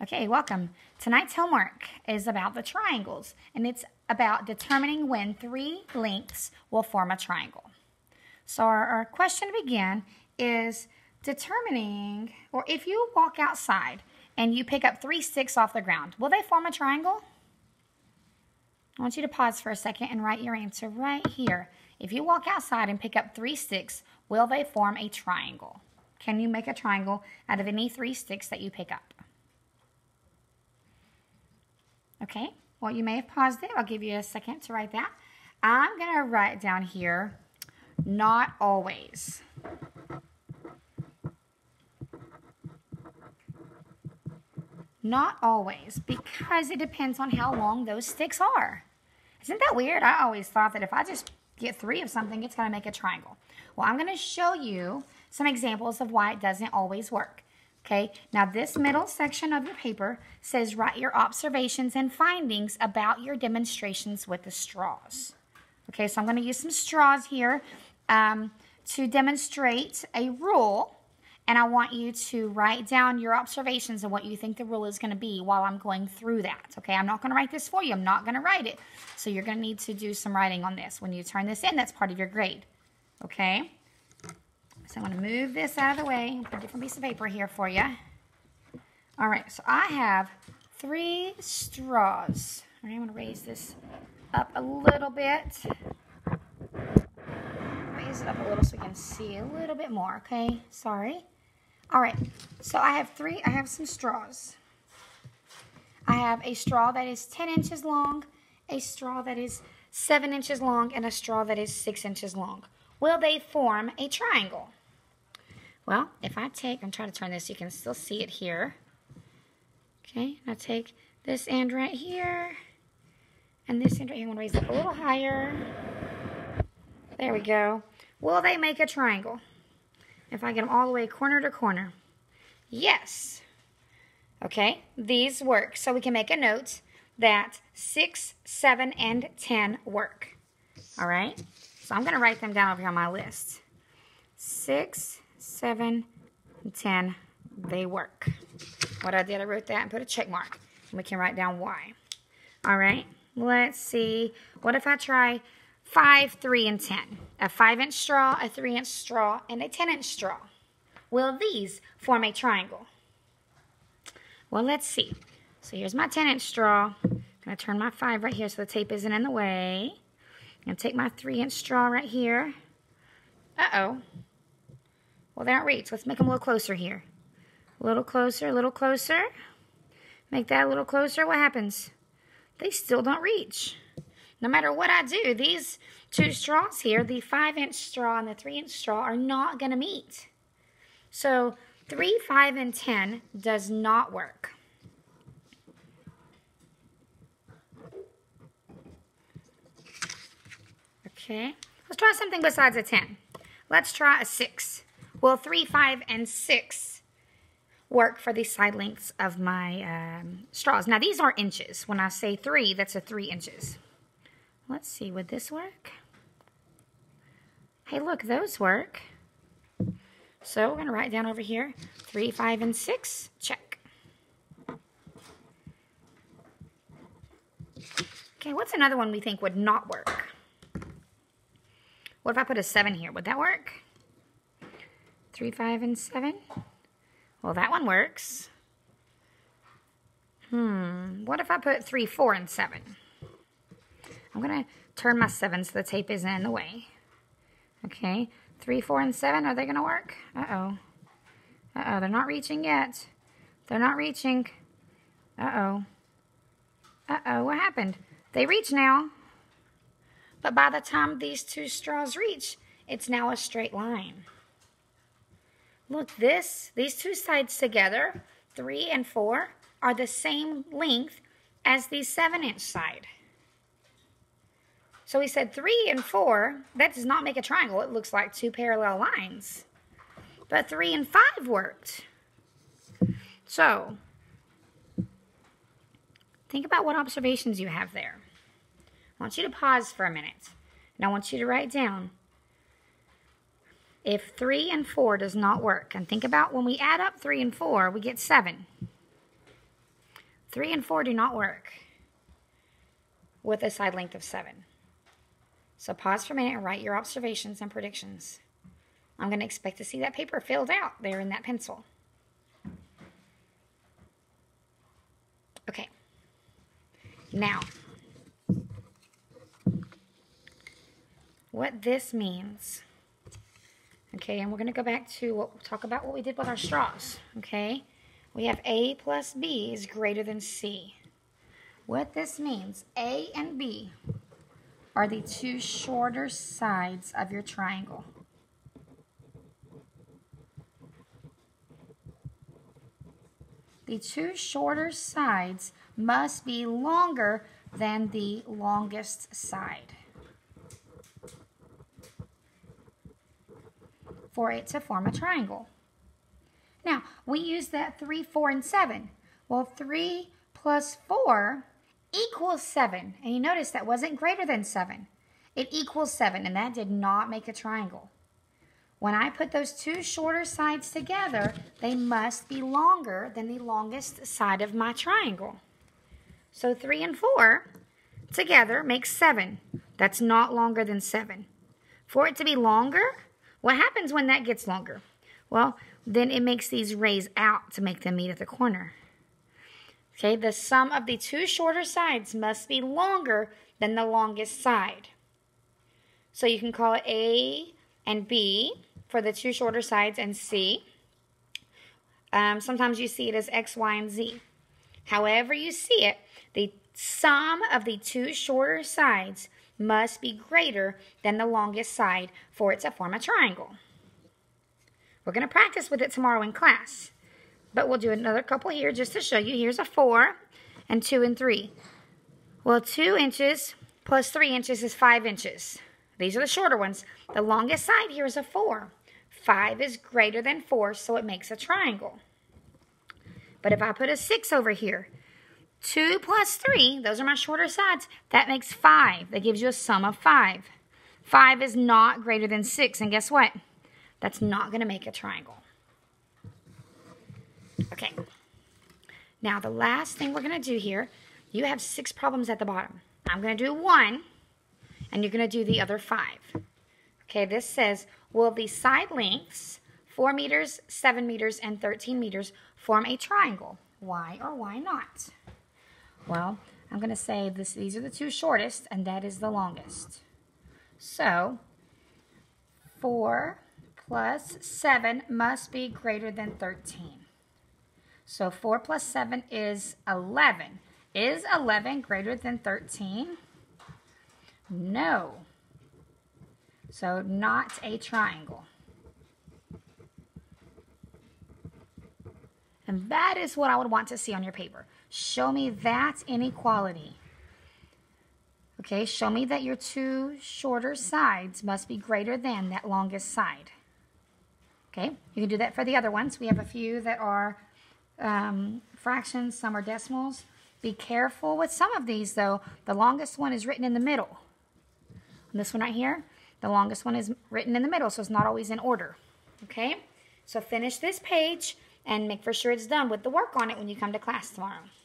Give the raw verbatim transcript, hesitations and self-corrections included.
Okay, welcome. Tonight's homework is about the triangles, and it's about determining when three lengths will form a triangle. So our, our question to begin is determining, or if you walk outside and you pick up three sticks off the ground, will they form a triangle? I want you to pause for a second and write your answer right here. If you walk outside and pick up three sticks, will they form a triangle? Can you make a triangle out of any three sticks that you pick up? Okay, well, you may have paused it. I'll give you a second to write that. I'm going to write down here, not always. Not always, because it depends on how long those sticks are. Isn't that weird? I always thought that if I just get three of something, it's going to make a triangle. Well, I'm going to show you some examples of why it doesn't always work. Okay, now this middle section of your paper says write your observations and findings about your demonstrations with the straws. Okay, so I'm going to use some straws here um, to demonstrate a rule, and I want you to write down your observations and what you think the rule is going to be while I'm going through that. Okay, I'm not going to write this for you. I'm not going to write it. So you're going to need to do some writing on this. When you turn this in, that's part of your grade. Okay? So I'm going to move this out of the way and put a different piece of paper here for you. All right, so I have three straws. All right, I'm going to raise this up a little bit. Raise it up a little so we can see a little bit more, okay? Sorry. All right, so I have three, I have some straws. I have a straw that is ten inches long, a straw that is seven inches long, and a straw that is six inches long. Will they form a triangle? Well, if I take, I'm trying to turn this, you can still see it here. Okay, I take this end right here, and this end right here. I'm going to raise it up a little higher. There we go. Will they make a triangle? If I get them all the way corner to corner. Yes. Okay, these work. So we can make a note that six, seven, and ten work. All right? So I'm going to write them down over here on my list. six, seven, and ten, they work. What I did, I wrote that and put a check mark. And we can write down why. All right, let's see. What if I try five, three, and ten? A five inch straw, a three inch straw, and a ten inch straw. Will these form a triangle? Well, let's see. So here's my ten inch straw. I'm going to turn my five right here so the tape isn't in the way. I'm going to take my three inch straw right here. Uh-oh. Well, they don't reach. Let's make them a little closer here. A little closer, a little closer. Make that a little closer. What happens? They still don't reach. No matter what I do, these two straws here, the five inch straw and the three inch straw, are not going to meet. So three, five, and ten does not work. Okay, let's try something besides a ten. Let's try a six. Will three, five, and six work for the side lengths of my um, straws? Now, these are inches. When I say three, that's a three inches. Let's see, would this work? Hey, look, those work. So we're going to write down over here, three, five, and six. Check. Okay, what's another one we think would not work? What if I put a seven here? Would that work? Three, five, and seven? Well, that one works. Hmm. What if I put three, four, and seven? I'm going to turn my seven so the tape isn't in the way. Okay. Three, four, and seven. Are they going to work? Uh-oh. Uh-oh. They're not reaching yet. They're not reaching. Uh-oh. Uh-oh. What happened? They reach now. But by the time these two straws reach, it's now a straight line. Look, this, these two sides together, three and four, are the same length as the seven inch side. So we said three and four, that does not make a triangle. It looks like two parallel lines. But three and five worked. So, think about what observations you have there. I want you to pause for a minute, and I want you to write down if three and four does not work. And think about when we add up three and four, we get seven. three and four do not work with a side length of seven. So pause for a minute and write your observations and predictions. I'm going to expect to see that paper filled out there in that pencil. Okay. Now, what this means, okay, and we're going to go back to what, talk about what we did with our straws, okay? We have A plus B is greater than C. What this means, A and B are the two shorter sides of your triangle. The two shorter sides must be longer than the longest side for it to form a triangle. Now, we use that three, four, and seven. Well, three plus four equals seven. And you notice that wasn't greater than seven. It equals seven, and that did not make a triangle. When I put those two shorter sides together, they must be longer than the longest side of my triangle. So three and four together makes seven. That's not longer than seven. For it to be longer, what happens when that gets longer? Well, then it makes these rays out to make them meet at the corner. Okay, the sum of the two shorter sides must be longer than the longest side. So you can call it A and B for the two shorter sides and C. Um, sometimes you see it as X, Y, and Z. However you see it, the sum of the two shorter sides must be greater than the longest side for it to form a triangle. We're going to practice with it tomorrow in class, but we'll do another couple here just to show you. Here's a four and two and three. Well, two inches plus three inches is five inches. These are the shorter ones. The longest side here is a four. five is greater than four, so it makes a triangle. But if I put a six over here, two plus three, those are my shorter sides, that makes five. That gives you a sum of five. five is not greater than six, and guess what? That's not going to make a triangle. Okay. Now, the last thing we're going to do here, you have six problems at the bottom. I'm going to do one, and you're going to do the other five. Okay, this says, will the side lengths, four meters, seven meters, and thirteen meters, form a triangle? Why or why not? Well, I'm going to say this, these are the two shortest, and that is the longest. So, four plus seven must be greater than thirteen. So, four plus seven is eleven. Is eleven greater than thirteen? No. So, not a triangle. And that is what I would want to see on your paper. Show me that inequality. Okay, show me that your two shorter sides must be greater than that longest side. Okay, you can do that for the other ones. We have a few that are um, fractions, some are decimals. Be careful with some of these, though. The longest one is written in the middle. And this one right here, the longest one is written in the middle, so it's not always in order. Okay, so finish this page and make for sure it's done with the work on it when you come to class tomorrow.